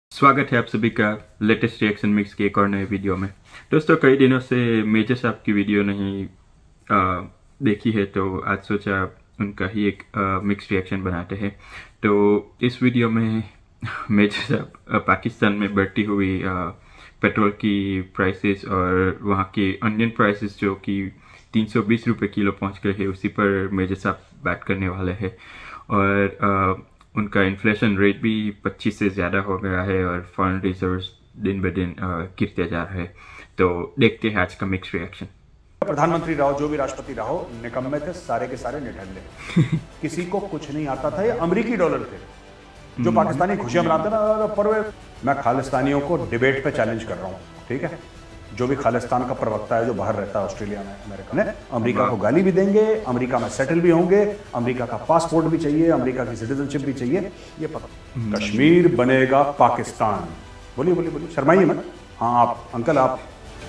स्वागत है आप सभी का लेटेस्ट रिएक्शन मिक्स के एक और नए वीडियो में। दोस्तों, कई दिनों से मेजर साहब की वीडियो नहीं देखी है, तो आज सोचा उनका ही एक मिक्स रिएक्शन बनाते हैं। तो इस वीडियो में मेजर साहब पाकिस्तान में बढ़ती हुई पेट्रोल की प्राइसेस और वहाँ के अनियन प्राइसेस जो कि 320 रुपये किलो पहुँच गए हैं, उसी पर मेजर साहब बात करने वाले हैं। और उनका इन्फ्लेशन रेट भी 25 से ज़्यादा हो गया है और फॉरेन रिजर्व्स दिन ब दिन गिरते जा रहे हैं। तो देखते हैं आज का मिक्स रिएक्शन। प्रधानमंत्री रहो, जो भी राष्ट्रपति रहो, निकम्मे थे सारे के सारे, निठल्ले। किसी को कुछ नहीं आता था। ये अमेरिकी डॉलर थे जो पाकिस्तानी खुशियां मनाते ना। पर मैं खालिस्तानियों को डिबेट पे चैलेंज कर रहा हूँ, ठीक है? जो भी खालिस्तान का प्रवक्ता है जो बाहर रहता है, ऑस्ट्रेलिया में, अमेरिका में, अमेरिका को गाली भी देंगे, अमेरिका में सेटल भी होंगे, अमेरिका का पासपोर्ट भी चाहिए, अमेरिका की सिटीजनशिप भी चाहिए। ये पता, कश्मीर बनेगा पाकिस्तान। बोलिए बोलिए बोलिए, शर्माइए मत। हाँ आप अंकल, आप।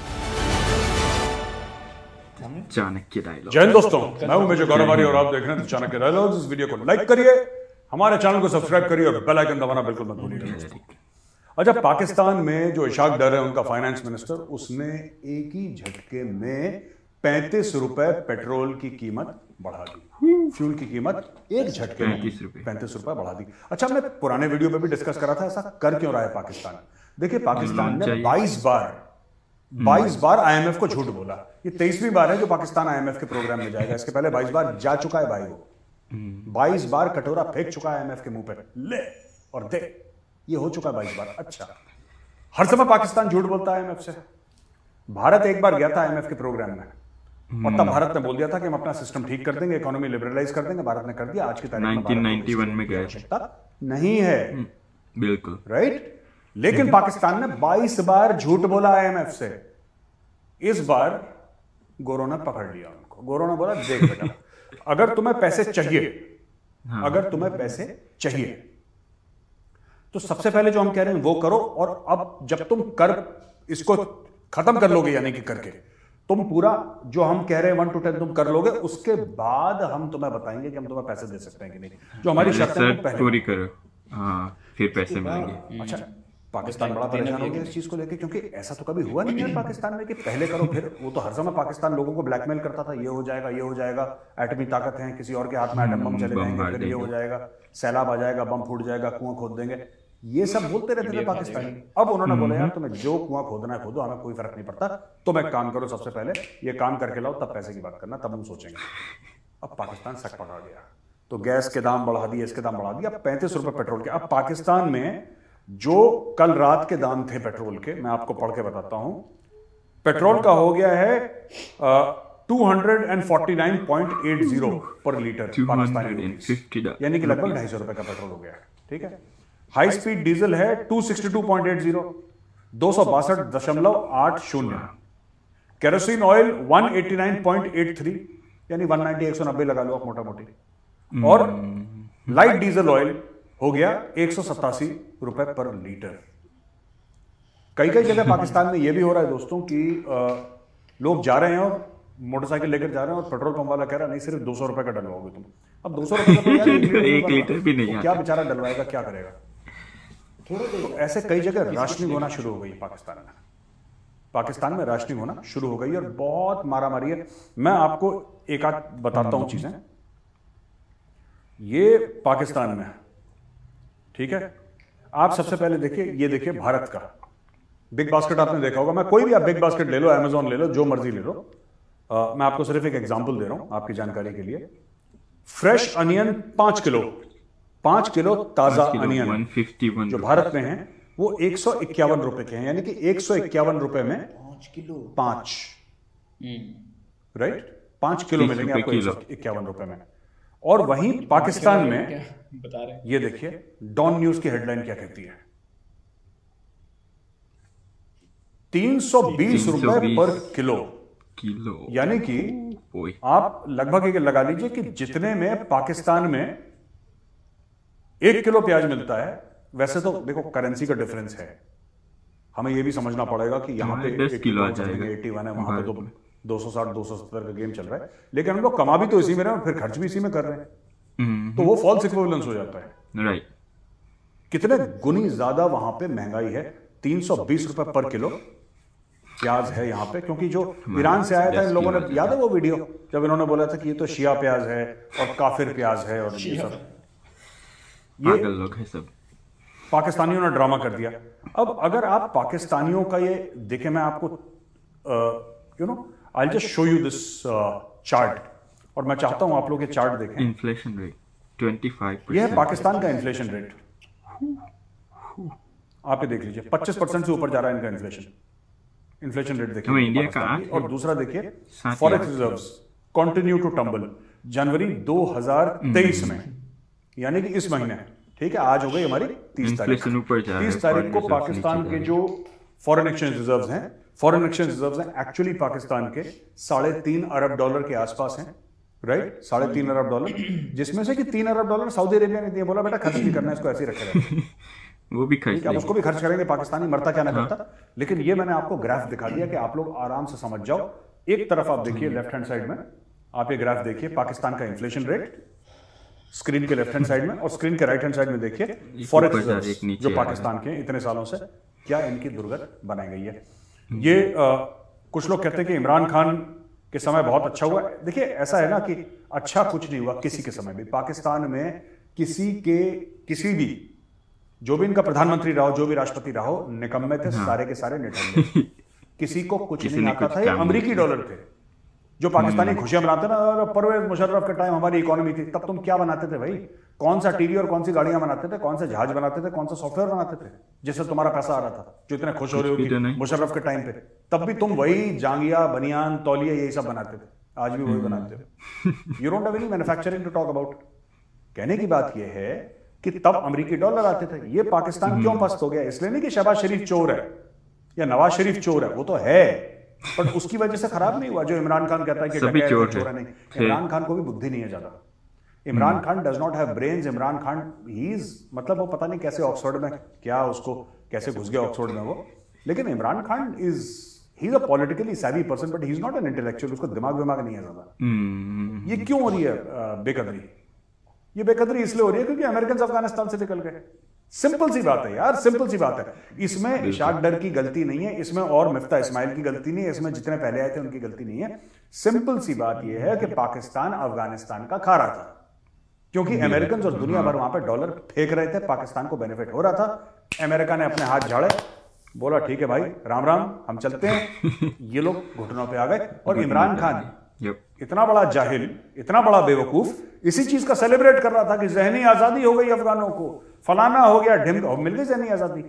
चाणक्य डायलॉग। जय हिंद दोस्तों, मैं हूं मेजर गौरवारी और आप देख रहे हैं चाणक्य डायलॉग्स। इस वीडियो को लाइक करिए, हमारे चैनल को सब्सक्राइब करिए और बेल आइकन दबाना बिल्कुल मत भूलिएगा। अच्छा, पाकिस्तान में जो इशाक डर है, उनका फाइनेंस मिनिस्टर, उसने एक ही झटके में 35 रुपए पेट्रोल की कीमत बढ़ा दी। फ्यूल की कीमत एक झटके में 35 रुपए बढ़ा दी। अच्छा, मैं पुराने वीडियो में भी डिस्कस करा था ऐसा कर क्यों रहा है पाकिस्तान। देखिए, पाकिस्तान ने 22 बार आईएमएफ को झूठ बोला। ये 23वीं बार है जो पाकिस्तान आईएमएफ के प्रोग्राम में जाएगा। इसके पहले 22 बार जा चुका है भाई। वो 22 बार कटोरा फेंक चुका है आईएमएफ के मुंह पे, ले और दे। ये हो चुका है 22 बार। अच्छा, हर समय पाकिस्तान झूठ बोलता है आईएमएफ से। भारत एक बार गया था आईएमएफ के प्रोग्राम में और तब भारत ने बोल दिया था कि हम अपना सिस्टम ठीक कर देंगे, इकोनॉमी लिबरलाइज कर देंगे। भारत ने कर दिया। आज की तारीख में 1991 में गया नहीं है, बिल्कुल राइट। लेकिन पाकिस्तान ने 22 बार झूठ बोला आईएमएफ से। इस बार गोरो ने पकड़ लिया उनको। गोरो ने बोला, देख बेटा, अगर तुम्हें पैसे चाहिए, अगर तुम्हें पैसे चाहिए तो सबसे पहले जो हम कह रहे हैं वो करो। और अब जब तुम कर इसको खत्म कर लोगे, यानी कि करके तुम पूरा जो हम कह रहे हैं 1 to 10 तुम कर लोगे, उसके बाद हम तुम्हें बताएंगे कि हम तुम्हें पैसे दे सकते हैं कि नहीं। जो हमारी शर्त है पहले पूरी करो, हाँ, फिर पैसे मिलेंगे। अच्छा, पाकिस्तान बड़ा परेशान हो गया इस चीज को लेकर, क्योंकि ऐसा तो कभी हुआ नहीं है पाकिस्तान में कि पहले करो फिर। वो तो हर समय पाकिस्तान लोगों को ब्लैकमेल करता था, ये हो जाएगा, ये हो जाएगा, एटमी ताकत है, किसी और के हाथ में एटम बम चले जाएंगे, फिर ये हो जाएगा, सैलाब आ जाएगा, बम फूट जाएगा, कुआं खोद देंगे। ये सब बोलते रहते थे पाकिस्तानी। अब उन्होंने बोला, यार तुम्हें जो कुआं खोदना है खोदो, हमें कोई फर्क नहीं पड़ता। तुम एक काम करो, सबसे पहले ये काम करके लाओ, तब पैसे की बात करना, तब हम सोचेंगे। अब पाकिस्तान सक पकड़ा गया, तो गैस के दाम बढ़ा दिए, इसके दाम बढ़ा दिए। अब 35 रुपए पेट्रोल के। अब पाकिस्तान में जो कल रात के दाम थे पेट्रोल के, मैं आपको पढ़ के बताता हूं। पेट्रोल का हो गया है 249.80 पर लीटर पाकिस्तानी, यानी कि लगभग 250 रुपए का पेट्रोल हो गया है, ठीक है। हाई स्पीड डीजल है 262.80, 262.80। केरोसिन ऑयल 189.83, यानी 190 लगा लो आप मोटा मोटी। और लाइट डीजल ऑयल हो गया 187 रुपए पर लीटर। कई कई जगह पाकिस्तान में यह भी हो रहा है दोस्तों कि लोग जा रहे हैं और मोटरसाइकिल लेकर जा रहे हैं और पेट्रोल पंप वाला कह रहा है, नहीं, सिर्फ 200 रुपए का डलवाओगे तुम। अब 200 रुपए का तो यार 1 लीटर भी नहीं, क्या बेचारा डलवाएगा, क्या करेगा। तो ऐसे कई जगह राशनिंग होना शुरू हो गई पाकिस्तान में राशनिंग होना शुरू हो गई और बहुत मारामारी है। मैं आपको एक आध बताता हूं चीजें। ये पाकिस्तान में, ठीक है। आप सबसे पहले देखिए, ये देखिए भारत का बिग बास्केट, आपने देखा होगा। मैं कोई भी आप बिग बास्केट ले लो, अमेजॉन ले लो, जो मर्जी ले लो। मैं आपको सिर्फ एक एग्जांपल दे रहा हूं आपकी जानकारी के लिए। फ्रेश अनियन 5 किलो ताजा अनियन 151 जो भारत में है वो 151 रुपए के हैं, यानी कि 151 रुपए में 5 किलो, 5, राइट, 5 किलो मिलेंगे आपको 151 रुपए में। और वहीं पाकिस्तान में बता रहे हैं, ये देखिए डॉन न्यूज की हेडलाइन क्या कहती है, 320 रुपए पर किलो, यानी कि आप लगभग एक लगा लीजिए कि जितने में पाकिस्तान में 1 किलो प्याज मिलता है। वैसे तो देखो करेंसी का डिफरेंस है, हमें यह भी समझना पड़ेगा कि यहां पे 10 किलो आ जाएगा, 81 है, वहां पे तो 260 270 का गेम चल रहा है। लेकिन हम लोग कमा भी तो इसी में रहे हैं और फिर खर्च भी इसी में कर रहे हैं, तो वो फॉल्स इक्विवेलेंस हो जाता है, राइट। कितने गुनी ज्यादा वहां पे महंगाई है। 320 रुपए पर किलो प्याज है यहाँ पे, क्योंकि जो ईरान से आया था इन लोगों ने, याद है वो वीडियो जब इन्होंने बोला था कि ये तो शिया प्याज है और काफिर प्याज है और ये सब, ये लोग हैं सब। पाकिस्तानियों ने ड्रामा कर दिया। अब अगर आप पाकिस्तानियों का ये देखें, मैं आपको I just show you this chart, और मैं चाहता हूं आप लोग ये चार्ट देखें। Inflation rate 25%। ये है पाकिस्तान का इन्फ्लेशन रेट, आप ये देख लीजिए 25% से ऊपर जा रहा है इनका इन्फ्लेशन रेट देखिए इंडिया का। और दूसरा देखिए forex reserves continue to tumble जनवरी 2023 में, यानी कि इस महीने, ठीक है, आज हो गई हमारी 30 तारीख। 30 तारीख को पाकिस्तान के जो फॉरेन एक्सचेंज रिजर्व्स हैं, एक्चुअली पाकिस्तान के $3.5 अरब के आसपास हैं, राइट, $3.5 अरब, जिसमें से कि $3 अरब सऊदी अरेबिया ने दिए, बोला बेटा खर्च नहीं करना है, इसको ऐसे ही रखे रहे। वो भी खर्च, आप उसको भी खर्च करेंगे, पाकिस्तानी मरता क्या ना करता। लेकिन ये मैंने आपको ग्राफ दिखा दिया कि आप लोग आराम से समझ जाओ। एक तरफ आप देखिए लेफ्ट हैंड साइड में, आप ये ग्राफ देखिए पाकिस्तान का इन्फ्लेशन रेट स्क्रीन के लेफ्ट हैंड साइड में, और स्क्रीन के राइट हैंड साइड में देखिए फॉरेक्स रिजर्व्स जो पाकिस्तान के इतने सालों से क्या इनकी दुर्गत बनाई गई है। ये कुछ लोग कहते हैं कि इमरान खान के समय बहुत अच्छा हुआ। देखिए ऐसा है ना कि अच्छा कुछ नहीं हुआ किसी के समय भी। पाकिस्तान में किसी भी जो भी इनका प्रधानमंत्री रहा हो, जो भी राष्ट्रपति रहा हो, निकम्मे थे, सारे के सारे निठल्ले। किसी को कुछ नहीं आता था। ये अमेरिकी डॉलर थे जो पाकिस्तानी खुशियां बनाते ना, और परवेज मुशर्रफ के टाइम हमारी इकोनॉमी थी, तब तुम क्या बनाते थे भाई? कौन सा टीवी और कौन सी गाड़ियां बनाते थे, कौन से जहाज बनाते थे, कौन सा सॉफ्टवेयर बनाते थे जिससे तुम्हारा पैसा आ रहा था, जो इतने खुश हो रहे हो कि मुशर्रफ के टाइम पे? तब भी तुम वही जांगिया, बनियान, तौलिया यही सब बनाते थे, आज भी वही बनाते हो। You don't have any manufacturing to talk about. कहने की बात यह है कि तब अमेरिकी डॉलर आते थे। ये पाकिस्तान क्यों पस्त हो गया? इसलिए नहीं कि शहबाज शरीफ चोर है या नवाज शरीफ चोर है, वो तो है, पर उसकी वजह से खराब नहीं हुआ। जो इमरान खान कहता है कि चोर है, नहीं, इमरान खान को भी बुद्धि नहीं है ज्यादा। Imran Khan does not have brains. Imran Khan he is, मतलब वो पता नहीं कैसे ऑक्सफोर्ड में, क्या उसको कैसे घुस गया ऑक्सफोर्ड में वो, लेकिन Imran Khan is he is a politically savvy person, but he is not an intellectual. उसको दिमाग नहीं है ज्यादा। ये क्यों हो रही है बेकदरी? ये बेकदरी इसलिए हो रही है क्योंकि अमेरिकन अफगानिस्तान से निकल गए। सिंपल सी बात है यार, सिंपल सी बात है। इसमें इशाक डर की गलती नहीं है, इसमें और मिफ्ता इस्माइल की गलती नहीं है, इसमें जितने पहले आए थे उनकी गलती नहीं है। सिंपल सी बात यह है कि पाकिस्तान अफगानिस्तान का खा रहा था, क्योंकि अमेरिकन और दुनिया भर वहां पे डॉलर फेंक रहे थे, पाकिस्तान को बेनिफिट हो रहा था। अमेरिका ने अपने हाथ झाड़े, बोला ठीक है भाई, राम राम, हम चलते हैं। ये लोग घुटनों पे आ गए। और इमरान खान इतना बड़ा जाहिल, इतना बड़ा बेवकूफ, इसी चीज का सेलिब्रेट कर रहा था कि जहनी आजादी हो गई अफगानों को, फलाना हो गया, ढिमका, मिल गई जहनी आजादी।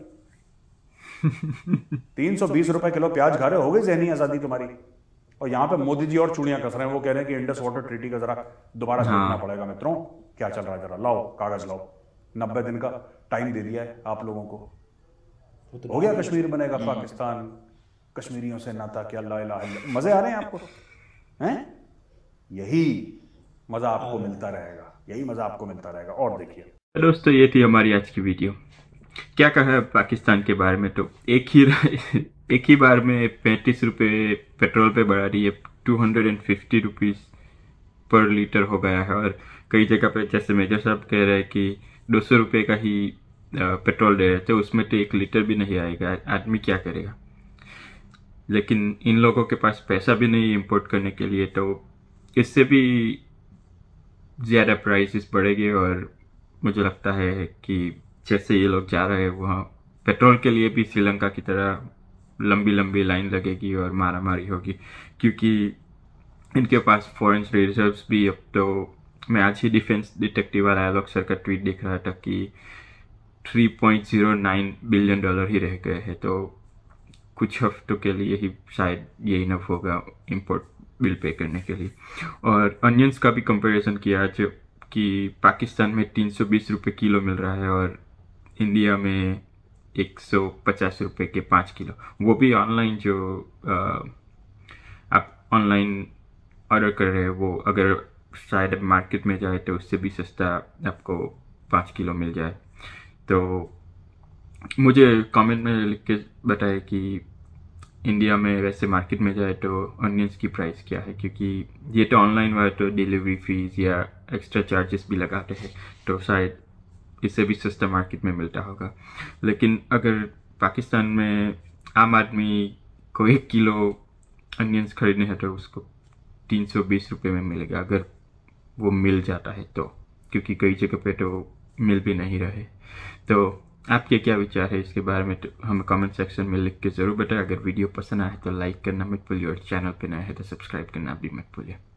320 रुपए किलो प्याज खा रहे हो गई जहनी आजादी तुम्हारी। और यहां पे मोदी जी और चूड़ियां कस रहे हैं। वो कह रहे हैं कि इंडस वाटर ट्रीटी का जरा दोबारा सोचना पड़ेगा। मित्रों क्या चल रहा है, जरा लाओ कागज लाओ। 90 दिन का टाइम दे दिया है आप लोगों को, हो गया कश्मीर बनेगा पाकिस्तान, कश्मीरियों से नाता क्या, ला इलाहा इल्लल्लाह। मजे आ रहे हैं आपको, हैं? यही मजा आपको मिलता रहेगा, यही मजा आपको मिलता रहेगा। और देखिए दोस्तों, ये थी हमारी आज की वीडियो। क्या कहा है पाकिस्तान के बारे में, तो एक ही बार में 35 रुपये पेट्रोल पे बढ़ा रही है, 250 रुपीज़ पर लीटर हो गया है। और कई जगह पे जैसे मेजर साहब कह रहे हैं कि 200 रुपये का ही पेट्रोल दे रहे थे, उसमें तो 1 लीटर भी नहीं आएगा। आदमी क्या करेगा? लेकिन इन लोगों के पास पैसा भी नहीं इंपोर्ट करने के लिए, तो इससे भी ज़्यादा प्राइसेस बढ़ेंगे। और मुझे लगता है कि जैसे ये लोग जा रहे हैं वहाँ पेट्रोल के लिए भी श्रीलंका की तरह लंबी लंबी लाइन लगेगी और मारामारी होगी, क्योंकि इनके पास फॉरेन रिजर्व्स भी अब तो, मैं आज ही डिफेंस डिटेक्टिव वाला आलोक सर का ट्वीट देख रहा था कि $3.09 बिलियन ही रह गए हैं। तो कुछ हफ्तों के लिए ही शायद ये इनफ होगा इंपोर्ट बिल पे करने के लिए। और अनियंस का भी कंपैरिजन किया जो कि पाकिस्तान में 320 रुपये किलो मिल रहा है और इंडिया में 150 रुपये के 5 किलो। वो भी ऑनलाइन, जो आप ऑनलाइन ऑर्डर कर रहे हैं वो अगर शायद मार्केट में जाए तो उससे भी सस्ता आपको 5 किलो मिल जाए। तो मुझे कमेंट में लिख के बताएं कि इंडिया में वैसे मार्केट में जाए तो अनियंस की प्राइस क्या है, क्योंकि ये तो ऑनलाइन वाले तो डिलीवरी फीस या एक्स्ट्रा चार्जेस भी लगाते हैं, तो शायद इससे भी सस्ता मार्केट में मिलता होगा। लेकिन अगर पाकिस्तान में आम आदमी को 1 किलो अनियंस खरीदने हैं तो उसको 320 रुपये में मिलेगा, अगर वो मिल जाता है तो, क्योंकि कई जगह पे तो मिल भी नहीं रहे। तो आपके क्या विचार है इसके बारे में, तो हमें कमेंट सेक्शन में लिख के ज़रूर बताएं। अगर वीडियो पसंद आए तो लाइक करना मत भूलिए और चैनल पे नए हैं तो सब्सक्राइब करना भी मत भूलिए।